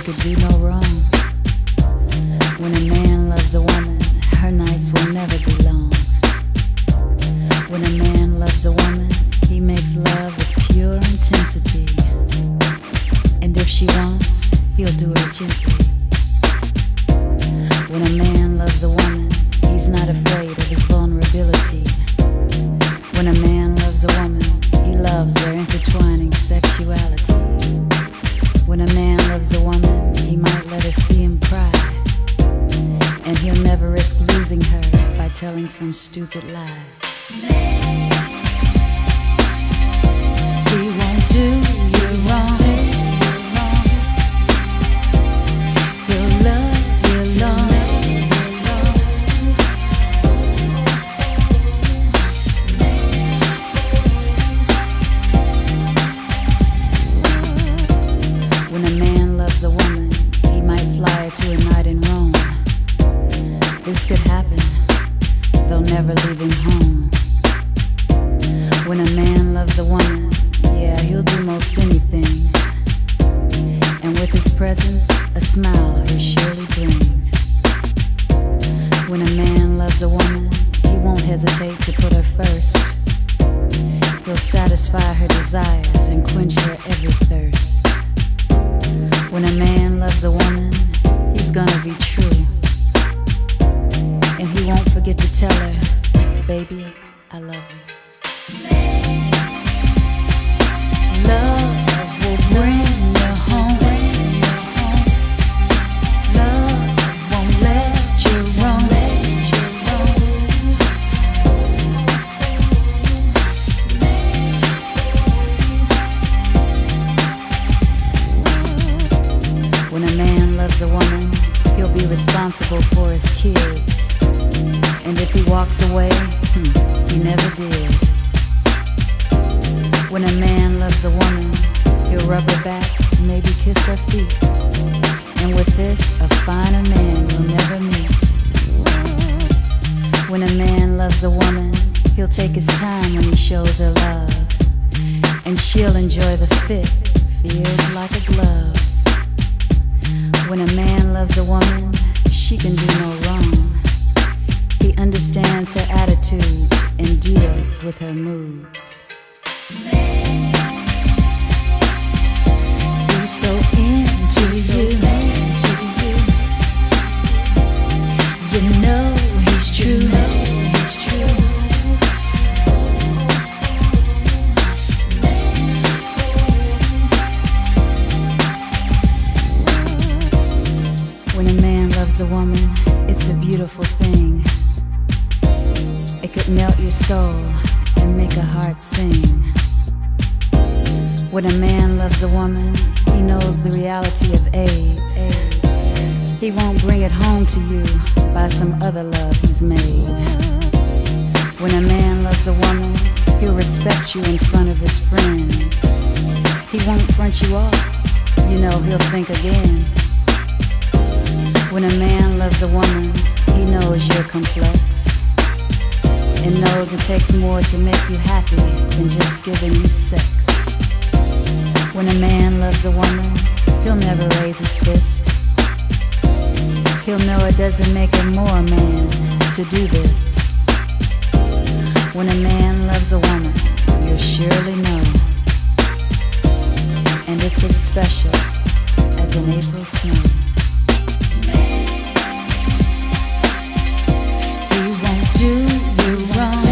could do no wrong. When a man loves a woman, her nights will never be long. When a man loves a woman, he makes love with pure intensity. And if she wants, he'll do her gently. When a man loves a woman, he's not afraid of his vulnerability. When a man loves a woman, he loves their intertwining sexuality. When a man loves a woman, he might let her see him cry. And he'll never risk losing her by telling some stupid lie. He won't do you wrong. He'll love you long. When a man loves a woman, he might fly her to a night in Rome. This could happen, though never leaving home. When a man loves a woman, yeah, he'll do most anything. And with his presence, a smile he'll surely bring. When a man loves a woman, he won't hesitate to put her first. He'll satisfy her desires and quench her every thirst. When a man loves a woman, he's gonna be true. And he won't forget to tell her, baby, I love you. Love will bring you home. Love won't let you roam. When a man loves a woman, he'll be responsible for his kids. And if he walks away, he never did. When a man loves a woman, he'll rub her back, maybe kiss her feet. And with this, a finer man you'll never meet. When a man loves a woman, he'll take his time when he shows her love. And she'll enjoy the fit, feels like a glove. When a man loves a woman, she can do no wrong. He understands her attitudes and deals with her moods. He's so into you. You know he's true. When a man loves a woman, it's a beautiful thing. It could melt your soul and make a heart sing. When a man loves a woman, he knows the reality of AIDS. He won't bring it home to you by some other love he's made. When a man loves a woman, he'll respect you in front of his friends. He won't front you off, you know he'll think again. When a man loves a woman, he knows you're complex and knows it takes more to make you happy than just giving you sex. When a man loves a woman, he'll never raise his fist. He'll know it doesn't make him more a man to do this. When a man loves a woman, you'll surely know. And it's as special as an April snow. He won't do you wrong.